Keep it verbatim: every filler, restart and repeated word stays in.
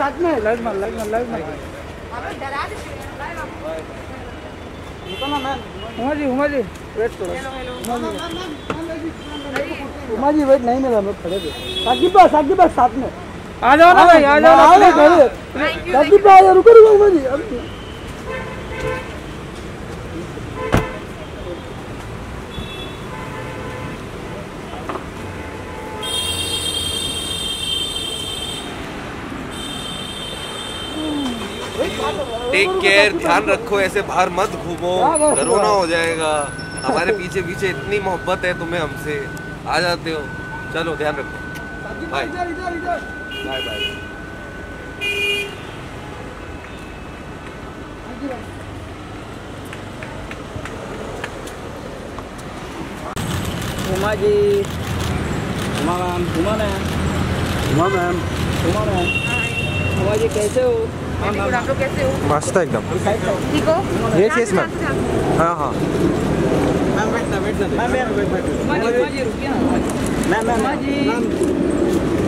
साथ में लाइट मार लाइट मार लाइट मार उमा जी उमा जी वेट करो उमा जी वेट नहीं मिला मैं खड़े थे साकिब भाई साकिब भाई साथ में आ जाओ ना भाई आ जाओ ना साकिब भाई रुको रुको उमा जी टेक केयर, ध्यान रखो, ऐसे बाहर मत घूमो, कोरोना हो जाएगा। हमारे पीछे पीछे इतनी मोहब्बत है तुम्हें हमसे, आ जाते हो। चलो ध्यान रखो, bye bye bye. Uma ji Uma ma'am Uma ma'am Uma ma'am Uma ma'am Uma ji कैसे हो? आप लोग कैसे हो? मस्त एकदम ठीक हो? Yes yes ma'am. हाँ हाँ मैम वेट ना वेट ना ma'am ma'am wait Uma ji रुकिए ना मैम मैम जी